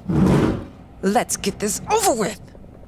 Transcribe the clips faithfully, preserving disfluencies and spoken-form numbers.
Let's get this over with!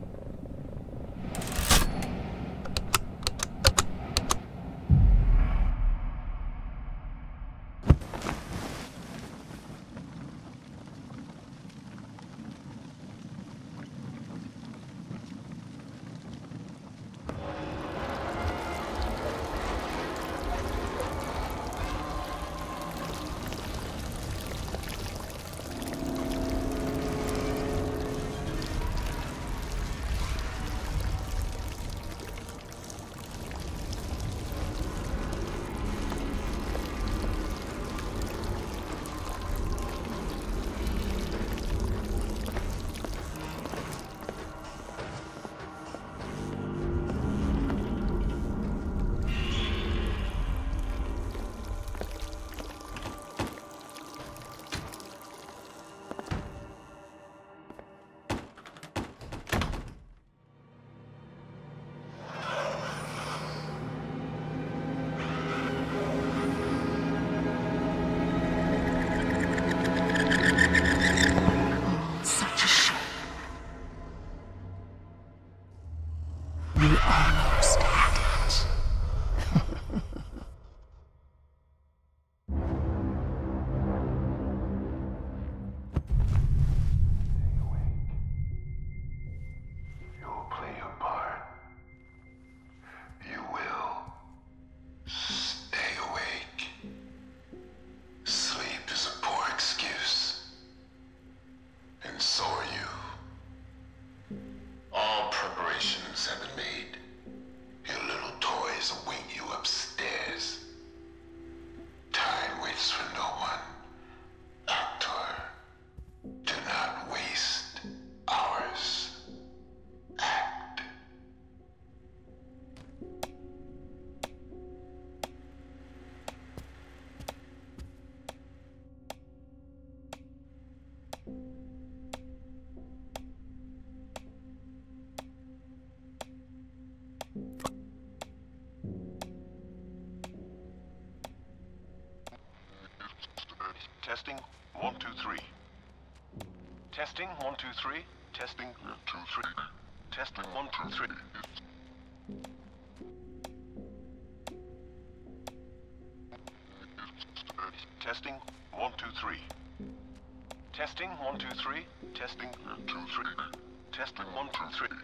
Testing, one, two, three. Testing, one, two, three. Testing, one, two, three. Testing, one, two, three. Testing, one, two, three. Testing, one, two, three. Testing, one, two, three. Testing, one, two, three.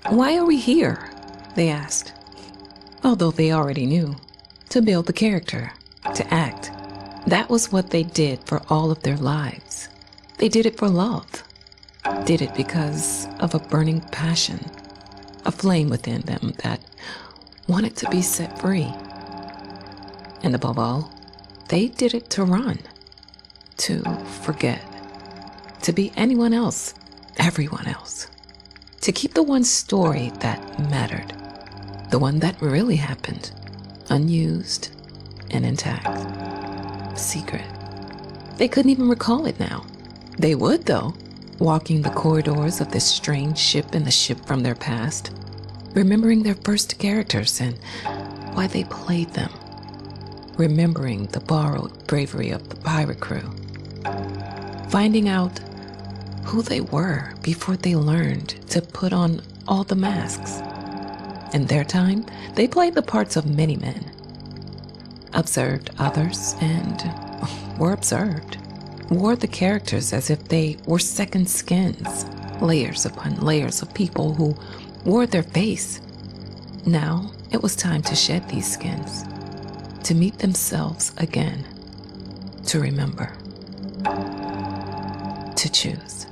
Why are we here? They asked. Although they already knew. To build the character, to act. That was what they did for all of their lives. They did it for love. Did it because of a burning passion, a flame within them that wanted to be set free. And above all, they did it to run, to forget, to be anyone else, everyone else, to keep the one story that mattered, the one that really happened, unused and intact, secret. They couldn't even recall it now. They would, though, walking the corridors of this strange ship and the ship from their past, remembering their first characters and why they played them, remembering the borrowed bravery of the pirate crew, finding out who they were before they learned to put on all the masks. In their time, they played the parts of many men, observed others, and were observed, wore the characters as if they were second skins, layers upon layers of people who wore their face. Now it was time to shed these skins, to meet themselves again, to remember, to choose.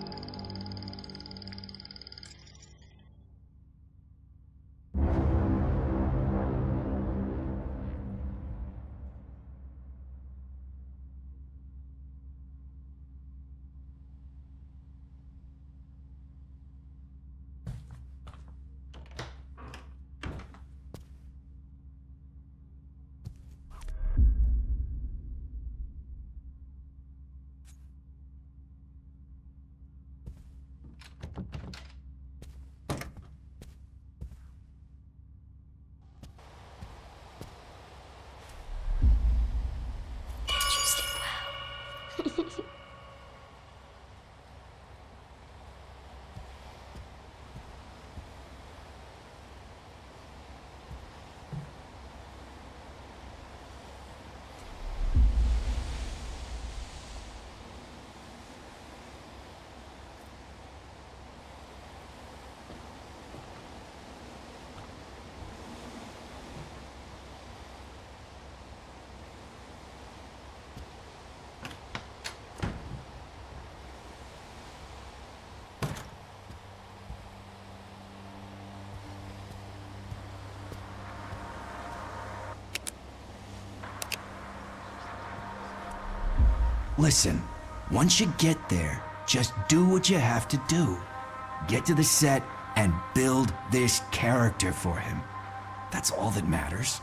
Listen, once you get there, just do what you have to do. Get to the set and build this character for him. That's all that matters.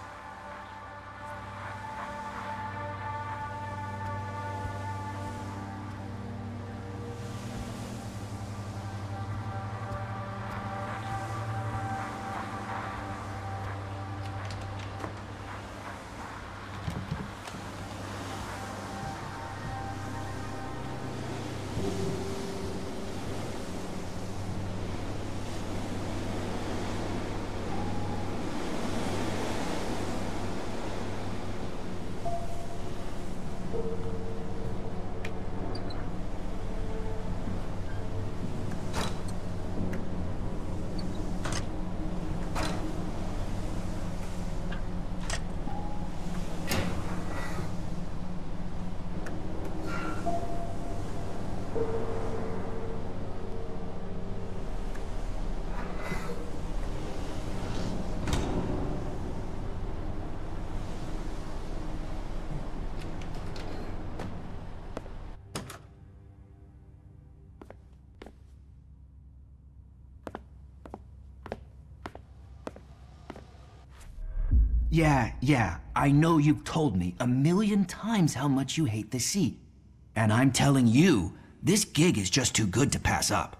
Yeah, yeah, I know you've told me a million times how much you hate the sea. And I'm telling you, this gig is just too good to pass up.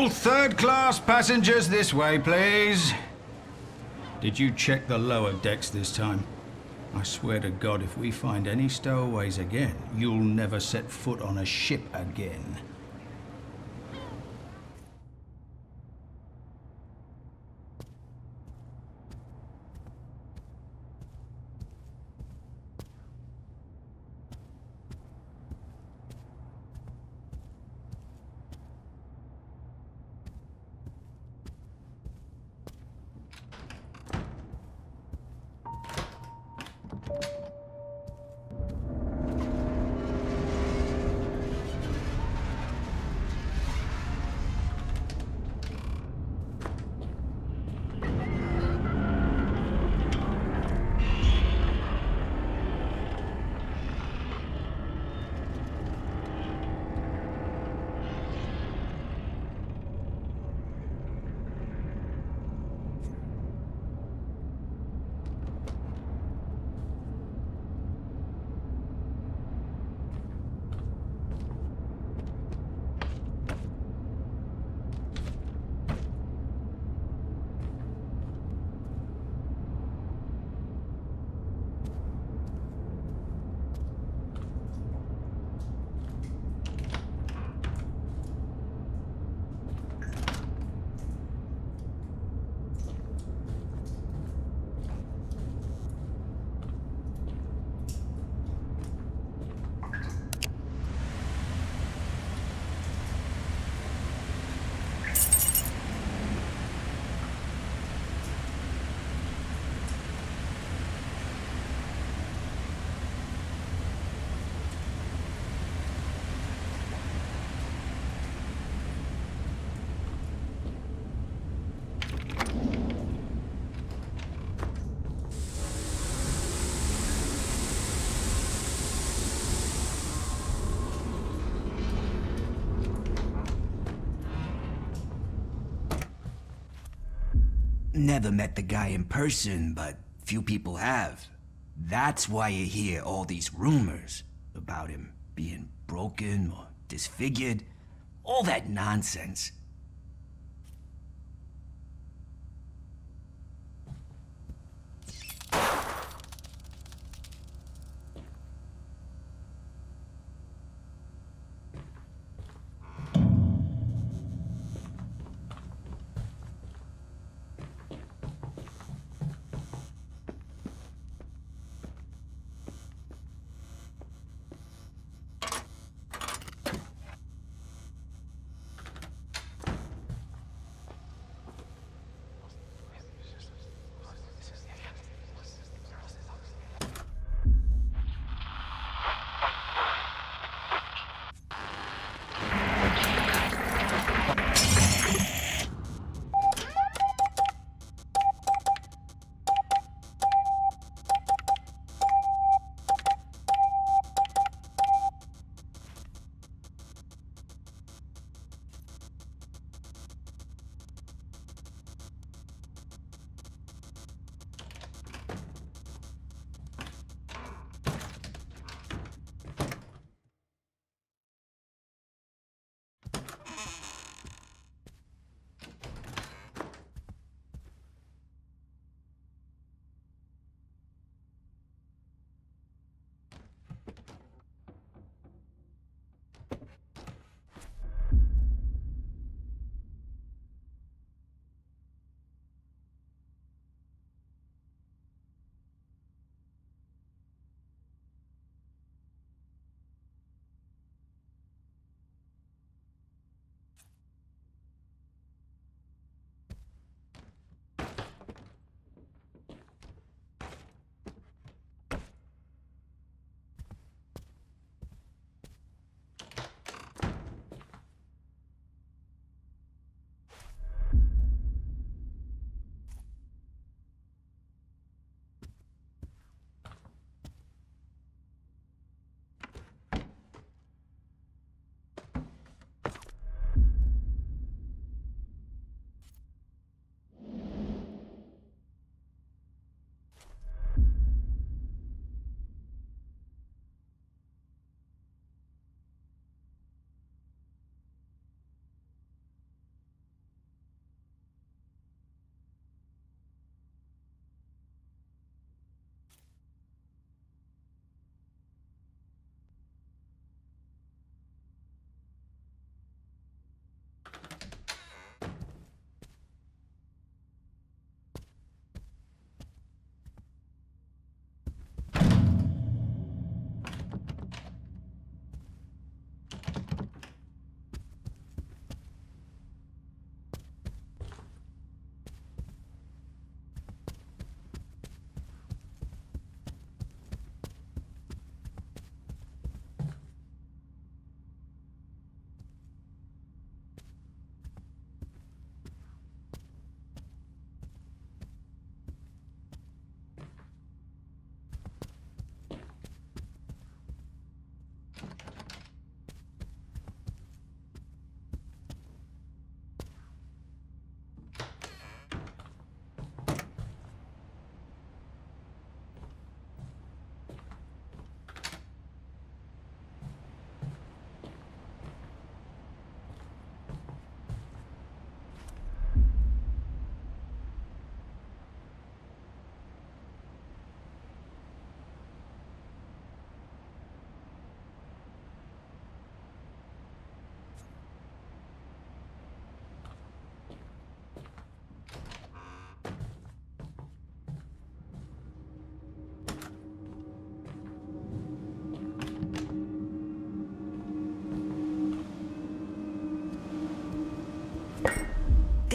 All third-class passengers this way, please. Did you check the lower decks this time? I swear to God, if we find any stowaways again, you'll never set foot on a ship again. Never met the guy in person, but few people have. That's why you hear all these rumors about him being broken or disfigured. All that nonsense.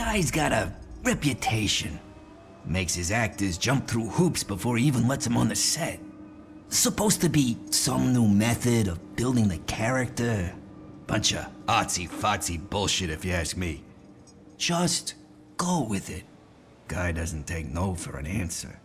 guy's got a reputation. Makes his actors jump through hoops before he even lets them on the set. Supposed to be some new method of building the character. Bunch of artsy-fartsy bullshit if you ask me. Just go with it. Guy doesn't take no for an answer.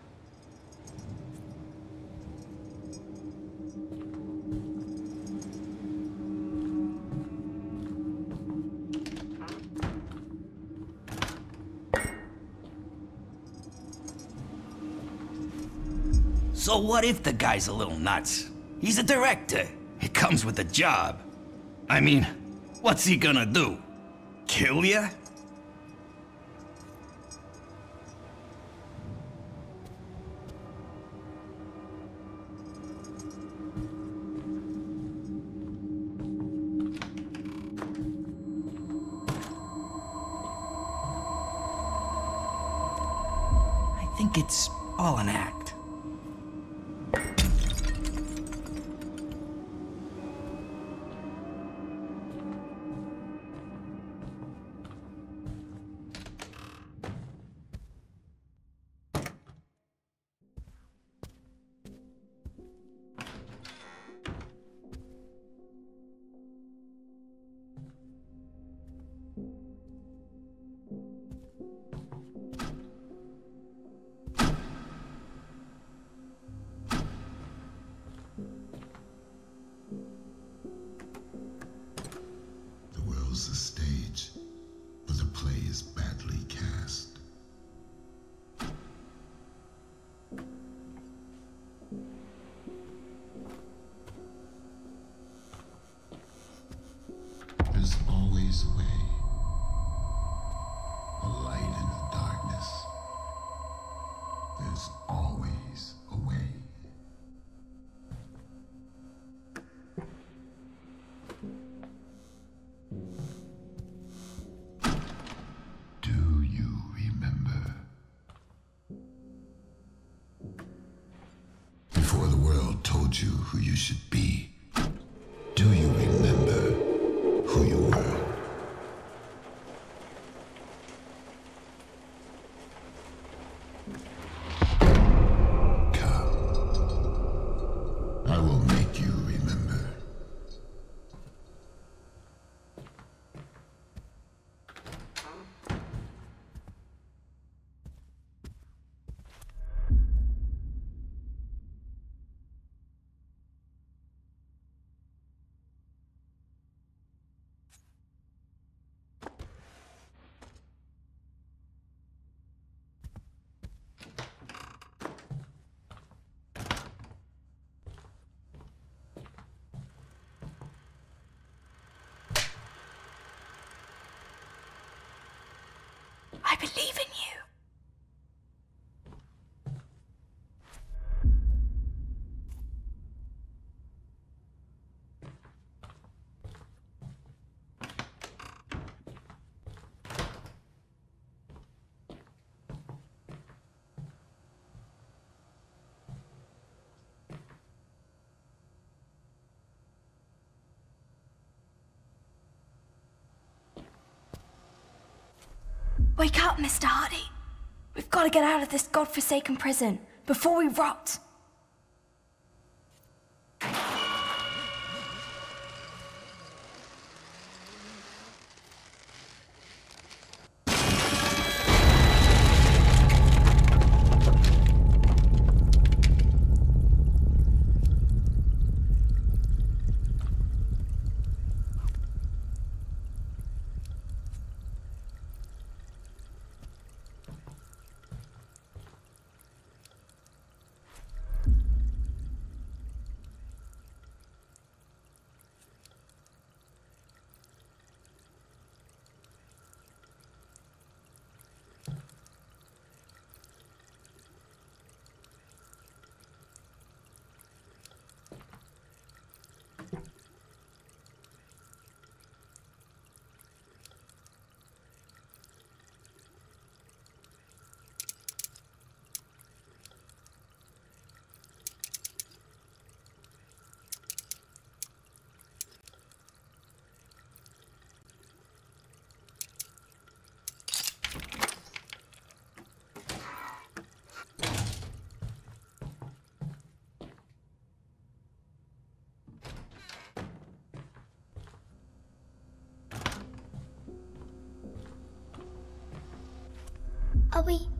So what if the guy's a little nuts? He's a director. It comes with the job. I mean, what's he gonna do? Kill ya? I think it's all an act. The stage, but the play is badly cast. There's always a way, a light in the darkness. There's always a way. Told you who you should be. Do you remember who you were? Come. I will make you remember. I believe in you. Wake up, Mister Hardy. We've got to get out of this godforsaken prison before we rot.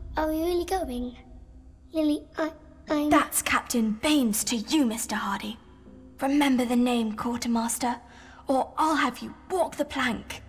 Are we really going? Lily, I... I'm... That's Captain Baines to you, Mister Hardy. Remember the name, Quartermaster, or I'll have you walk the plank.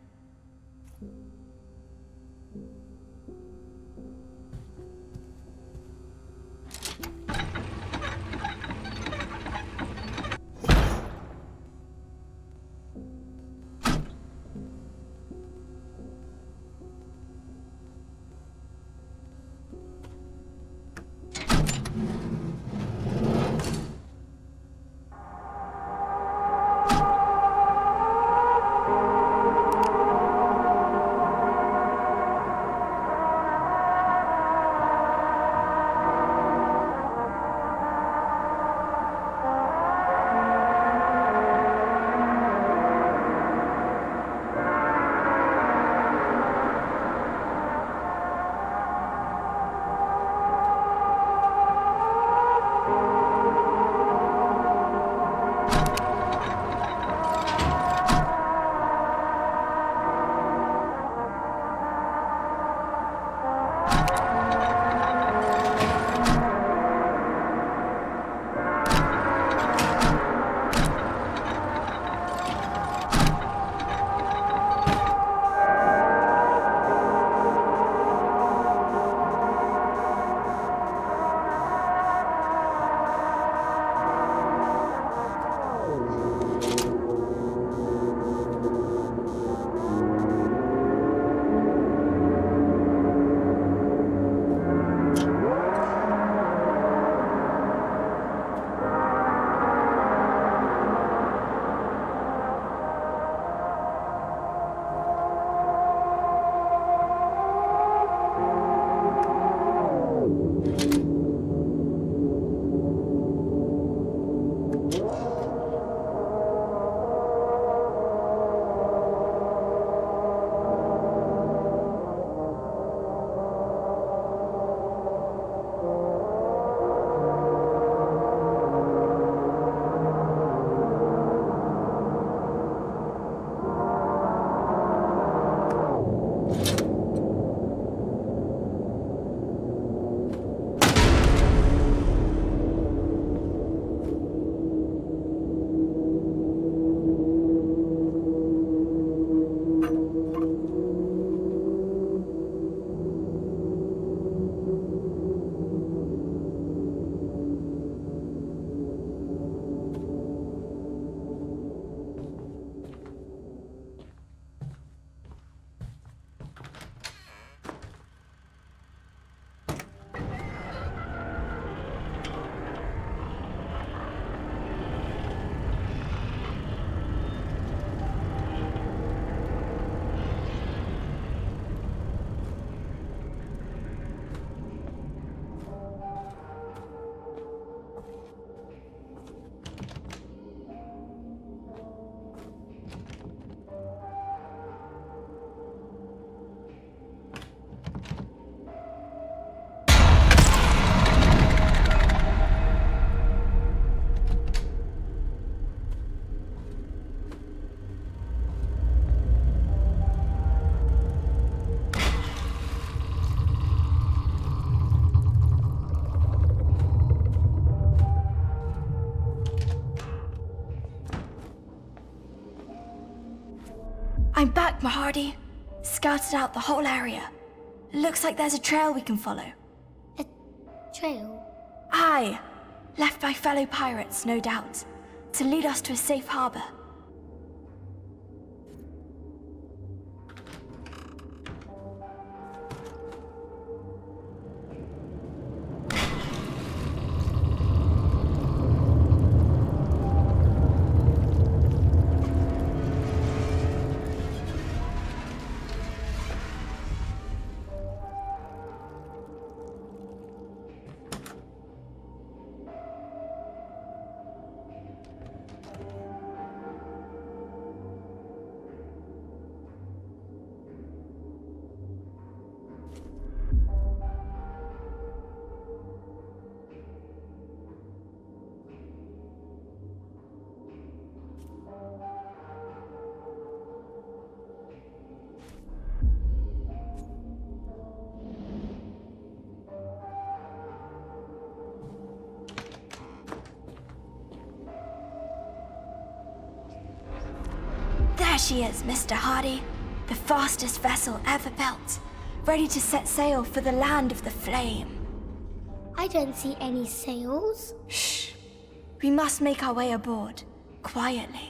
I'm back, Mahardy. Scouted out the whole area. Looks like there's a trail we can follow. A trail? Aye. Left by fellow pirates, no doubt. To lead us to a safe harbor. she is, Mister Hardy. The fastest vessel ever built. Ready to set sail for the land of the flame. I don't see any sails. Shh. We must make our way aboard. Quietly.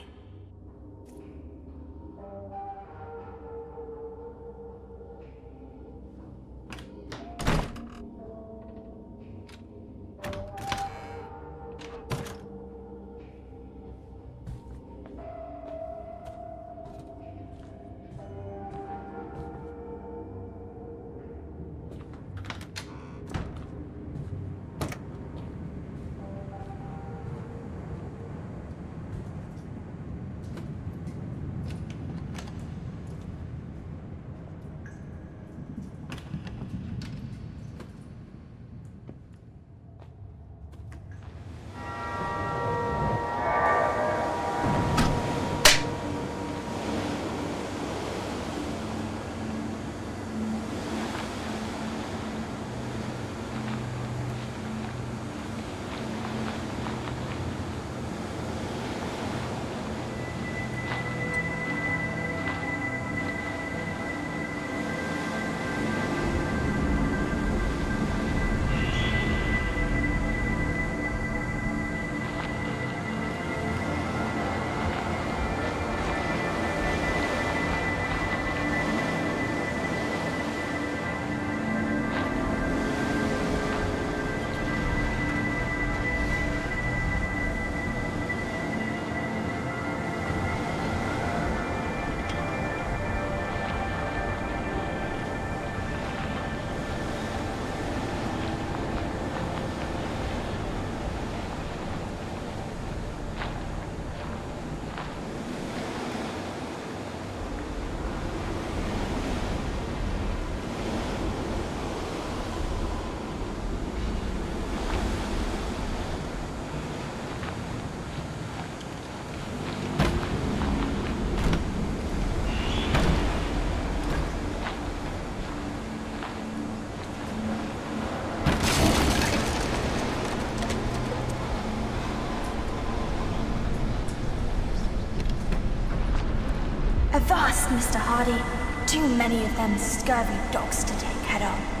Avast, Mister Hardy. Too many of them scurvy dogs to take head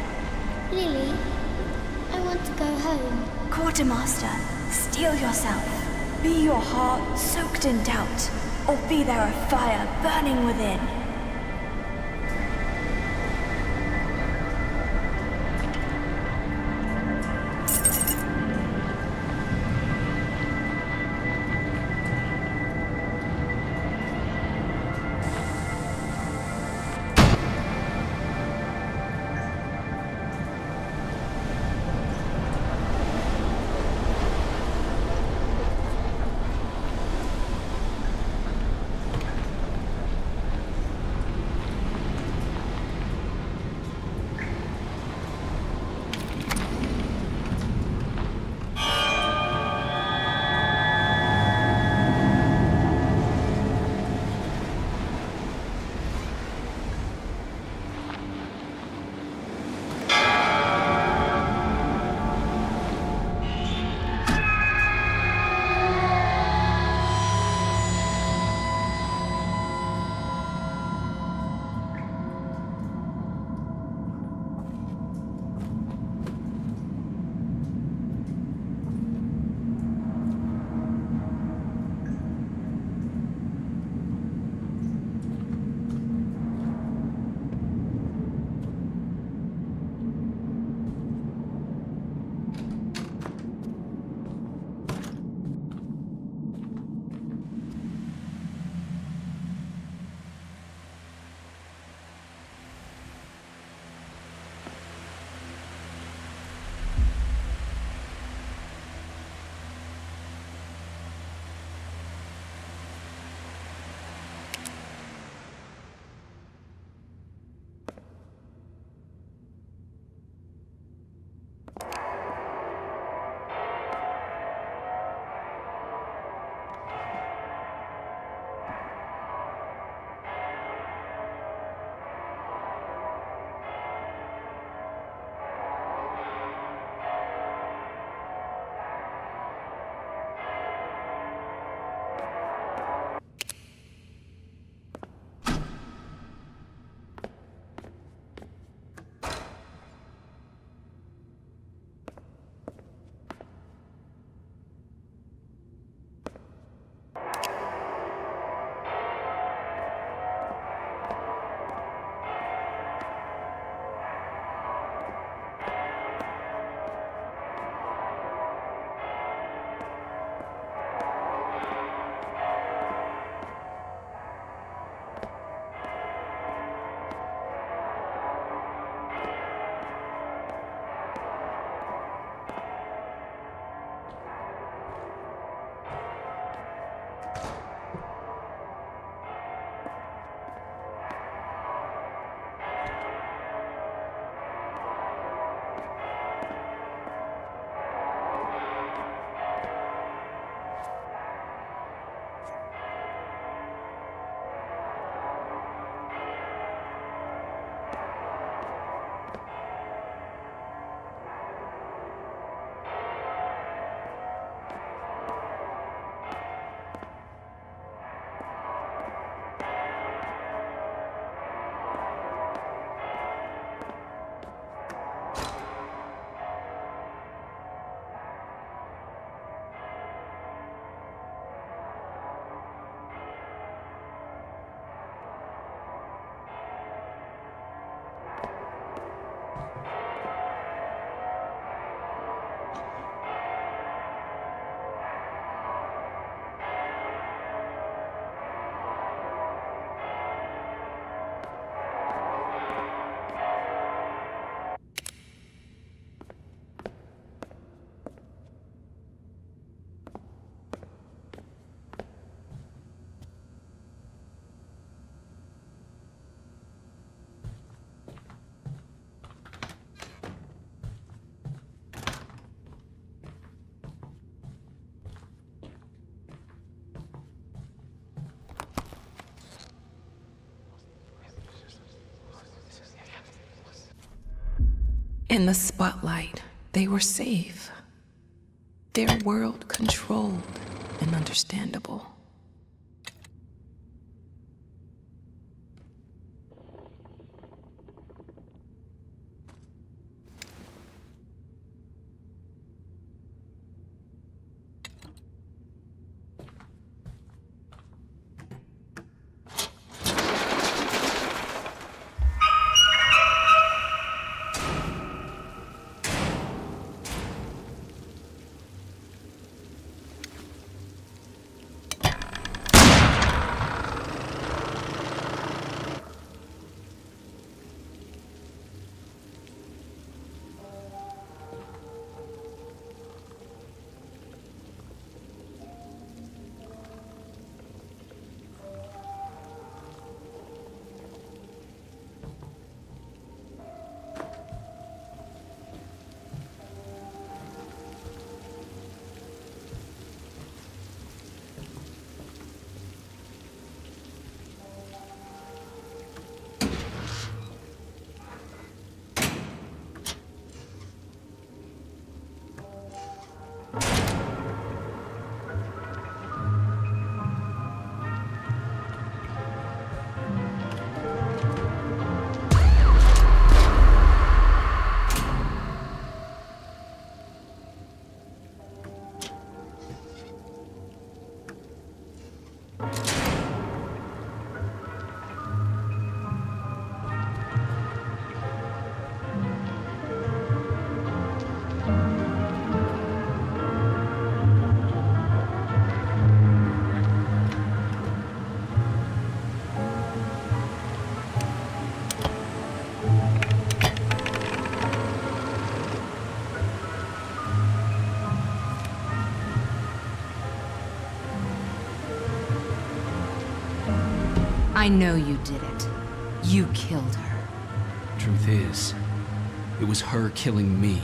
on. Lily, I want to go home. Quartermaster, steel yourself. Be your heart soaked in doubt, or be there a fire burning within. In the spotlight, they were safe. Their world controlled and understandable. I know you did it. You killed her. Truth is, it was her killing me.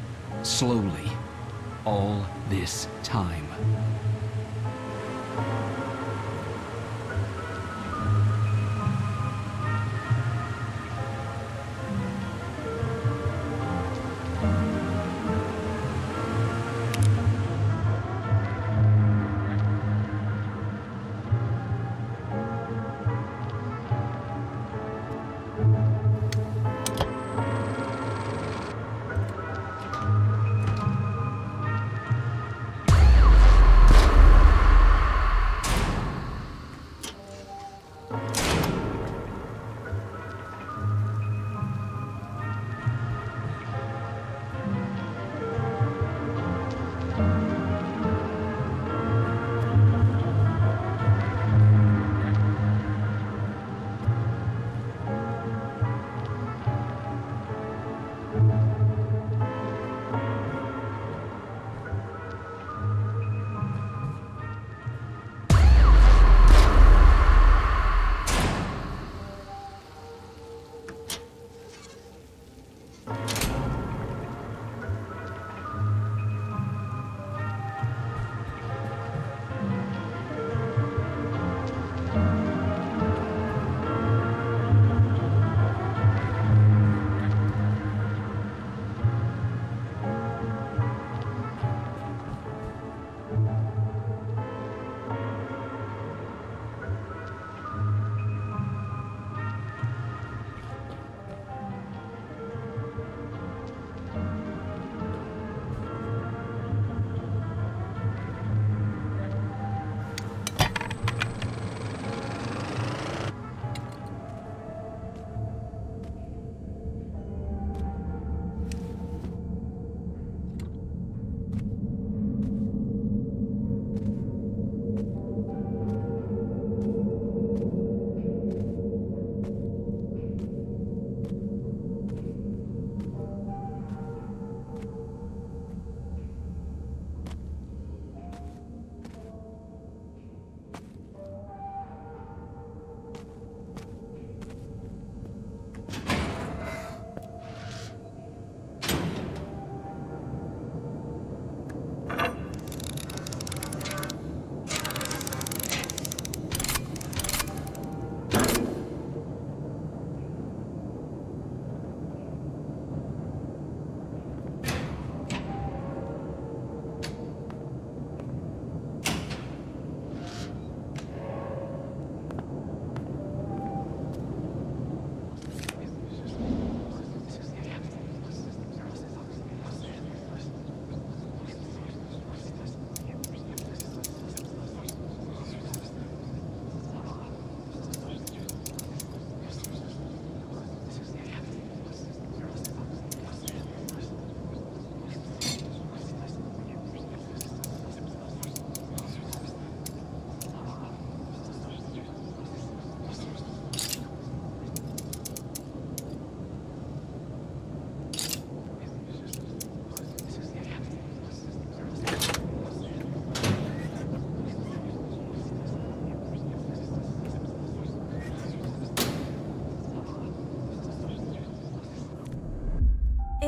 Slowly. All this time.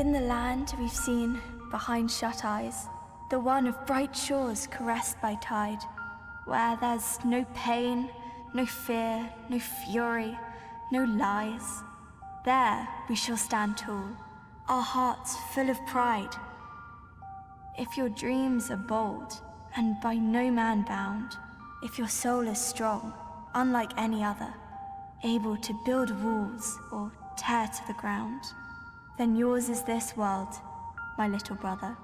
In the land we've seen behind shut eyes, the one of bright shores caressed by tide, where there's no pain, no fear, no fury, no lies. There we shall stand tall, our hearts full of pride. If your dreams are bold and by no man bound, if your soul is strong, unlike any other, able to build walls or tear to the ground, then yours is this world, my little brother.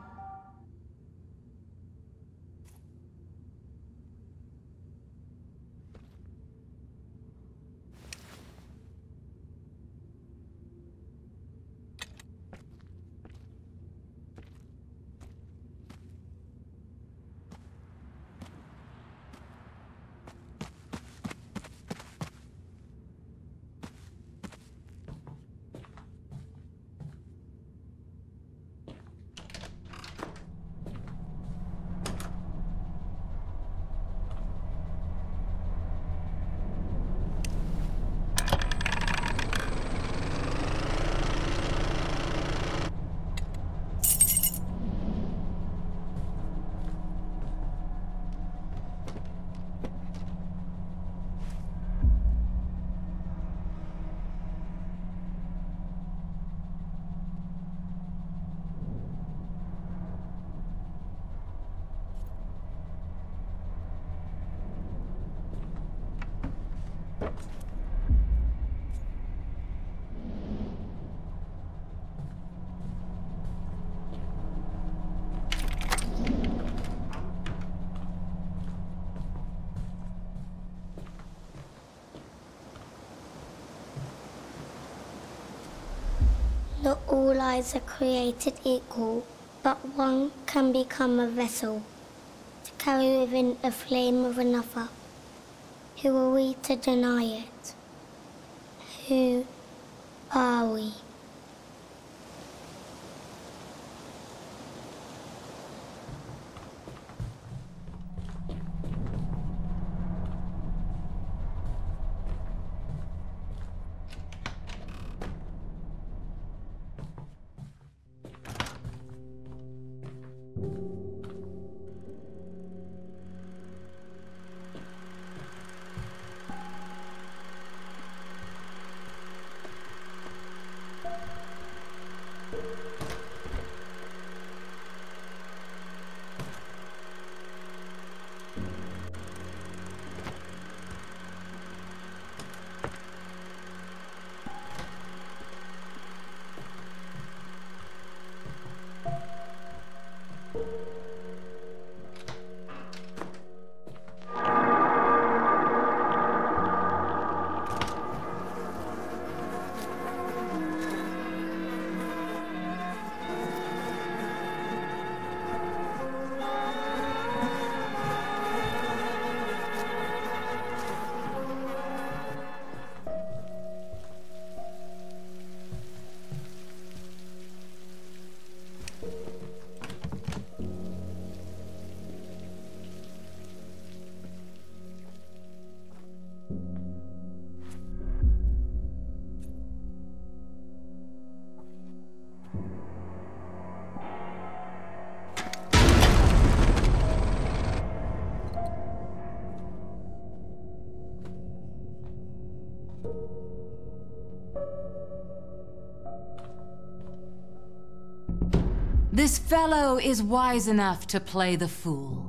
Not all lives are created equal, but one can become a vessel to carry within the flame of another. Who are we to deny it? Who are we? This fellow is wise enough to play the fool.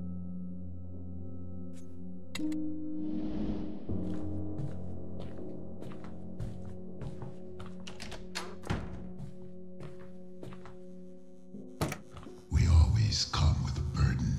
We always come with a burden.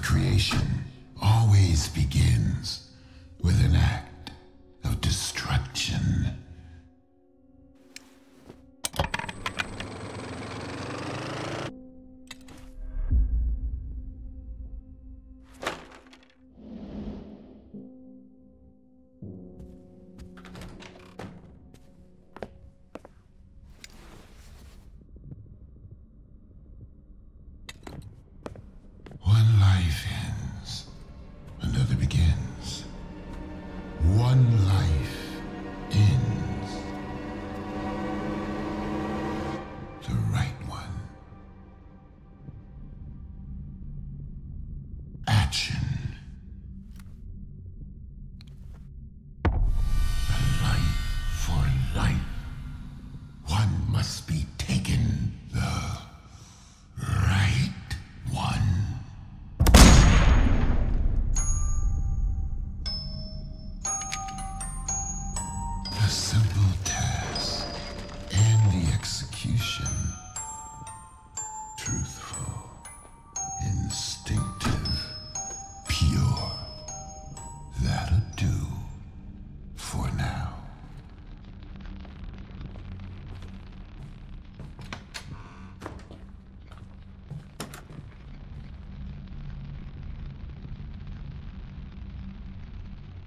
creation always begins with an act of destruction. One life ends, another begins. One life ends. The right one. Action. A life for life. One must be taken. The right one. The simple task and the execution. Truth